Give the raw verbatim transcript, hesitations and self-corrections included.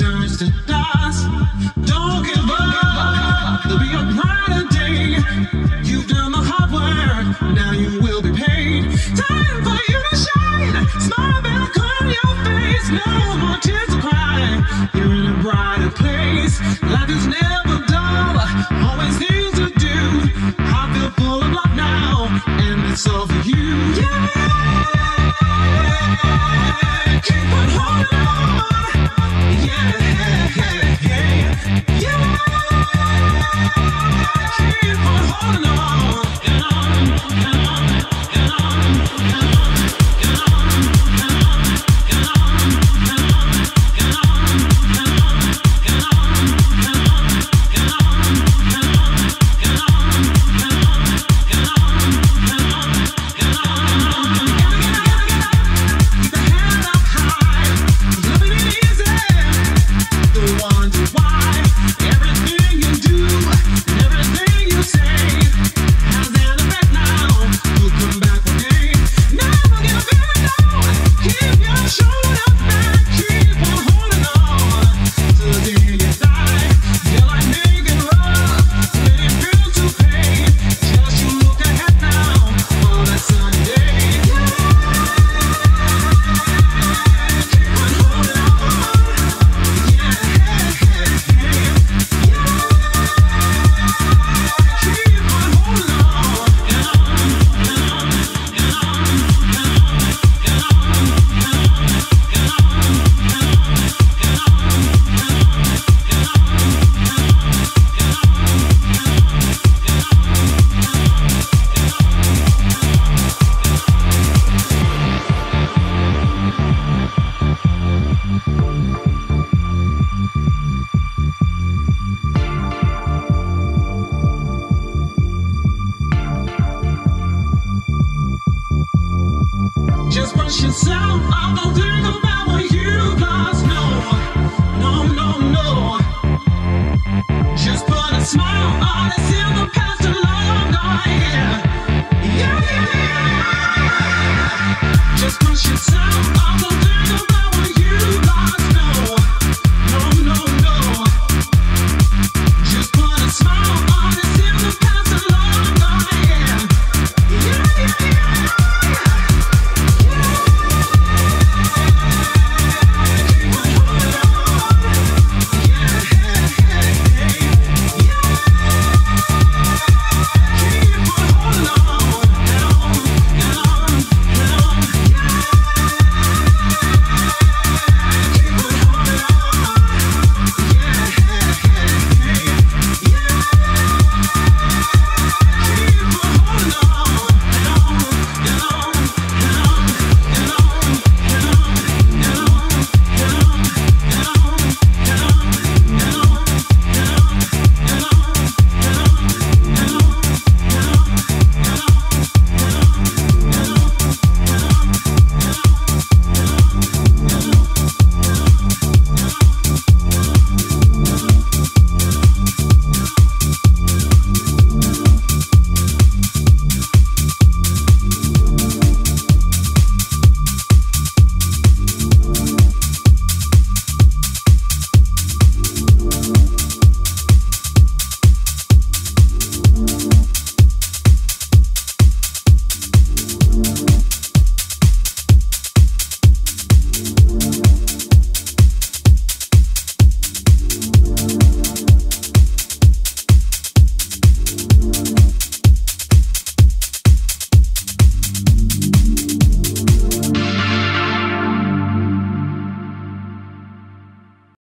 turns to dust. Don't give up, there'll be a brighter day. You've done the hard work, now you will be paid. Time for you to shine, smile back on your face. No more tears to cry, you're in a brighter place. Life is never dull, always things to do. I feel full of love now, and it's all for you. Yeah, keep on holding on. Yeah, yeah, yeah, yeah. Keep on holding on, and on, and on, and on, and on, and on, and on, and on, and on, and on, and on, and on, and on, and on, and on, and on, and on, and on, and on, and on. Keep the head up high, loving it easy. Don't wonder why everything you do and everything you say has an effect now. You'll come back one day. Never give up down. Keep your shoulders back. Keep on holding on till the day you die. Feel like making love when it feels to pain. Just you look ahead now for that sunny day. Yeah. Keep on holding on. Yeah, yeah, yeah, yeah. Keep on holding on, and on, and on, and on, and on, and on, and on, and on, and on, and on, just brush yourself off, don't think about what